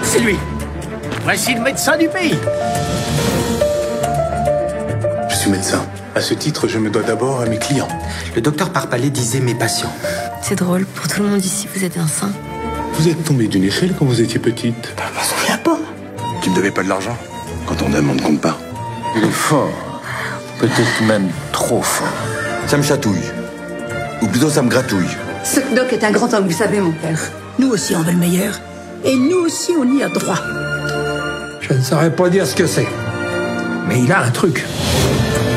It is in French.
C'est lui. Voici le médecin du pays. Je suis médecin. À ce titre, je me dois d'abord à mes clients. Le docteur Parpalais disait mes patients. C'est drôle, pour tout le monde ici, vous êtes un saint. Vous êtes tombée d'une échelle quand vous étiez petite. Je m'en souviens pas. Tu me devais pas de l'argent? Quand on aime, on ne compte pas. Il est fort. Peut-être même trop fort. Ça me chatouille. Ou plutôt, ça me gratouille. Ce doc est un grand homme, vous savez, mon père. Nous aussi, on veut le meilleur. Et nous aussi, on y a droit. Je ne saurais pas dire ce que c'est. Mais il a un truc.